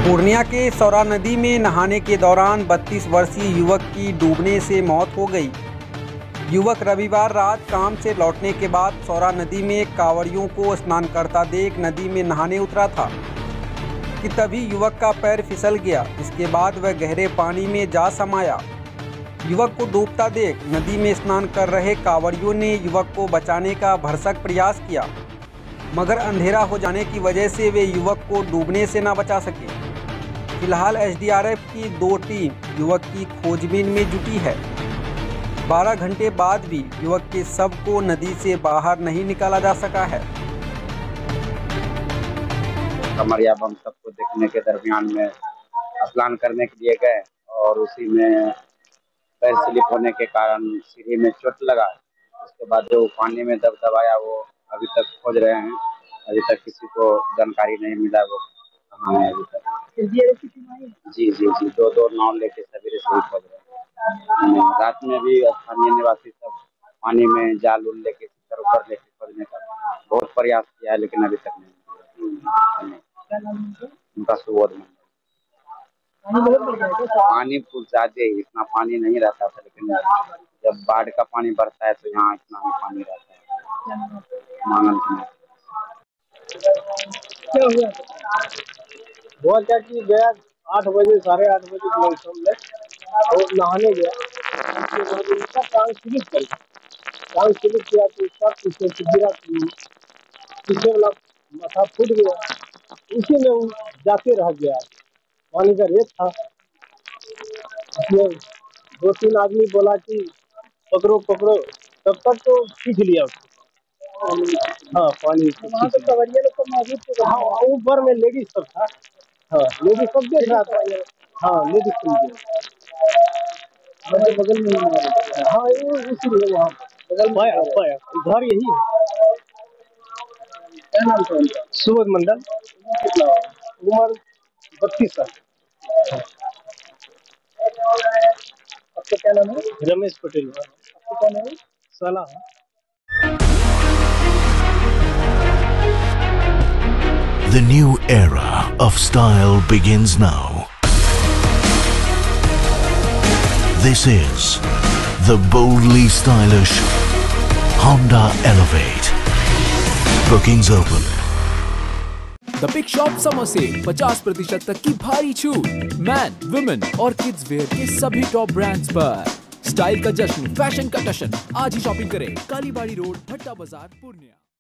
पूर्णिया के सौरा नदी में नहाने के दौरान 32 वर्षीय युवक की डूबने से मौत हो गई। युवक रविवार रात काम से लौटने के बाद सौरा नदी में कांवड़ियों को स्नान करता देख नदी में नहाने उतरा था कि तभी युवक का पैर फिसल गया। इसके बाद वह गहरे पानी में जा समाया। युवक को डूबता देख नदी में स्नान कर रहे कांवड़ियों ने युवक को बचाने का भरसक प्रयास किया, मगर अंधेरा हो जाने की वजह से वे युवक को डूबने से न बचा सके। फिलहाल एसडीआरएफ की 2 टीम युवक की खोजबीन में जुटी है। 12 घंटे बाद भी युवक के शव को नदी से बाहर नहीं निकाला जा सका है। कमरिया बम सबको देखने के दरमियान में स्नान करने के लिए गए और उसी में पैर स्लिप होने के कारण सीढ़ी में चोट लगा। उसके बाद जो पानी में दबाया वो अभी तक खोज रहे हैं। अभी तक किसी को जानकारी नहीं मिला वो कहाँ है अभी तक। जी 2 नाव लेके सवेरे से ही खोज रहे हैं। रात में भी स्थानीय निवासी सब पानी में जाल उल लेके ऊपर लेके खोजने का बहुत प्रयास किया है, लेकिन अभी तक नहीं। उनका सुबोध मंडल। पानी कुछ ज्यादा ही, इतना पानी नहीं रहता था, लेकिन जब बाढ़ का पानी बढ़ता है तो यहाँ इतना ही पानी रहता है। मांगल क्या हुआ? बहुत क्या कि गया 8 बजे 8:30 बजे मौसम में और नहाने गया। उसके बाद उसका टांग स्लिप किया तो उसका पीछे से गिरा, पीछे वाला माथा फूट गया। उसी में वो जाते रह गया। पानी का रेत था, उसमें 2-3 आदमी बोला कि पकड़ो, तब तक तो खींच लिया उसको। हाँ, पानी कवरिया लोग तो मौजूद थे। हाँ, ऊपर में लेडीज सब था। हाँ, लेडीज सब देख रहा था। हाँ, लेडीज सब बगल में। हाँ, उसी में वहाँ बगल में घर यही है। क्या नाम था उनका? सुबोध मंडल। उम्र 32 साल। आपका क्या नाम है? रमेश पटेल। आपका क्या नाम है? सलाह। The new era of style begins now. This is the boldly stylish Honda Elevate. Bookings open. The Big Shop Summer Sale 50% तक की भारी छूट। मैन, वुमेन और किड्स वेयर के सभी टॉप ब्रांड्स पर। स्टाइल का जश्न, फैशन का टशन। आज ही शॉपिंग करें। कालीबाड़ी रोड, भट्टा बाजार, पूर्णिया।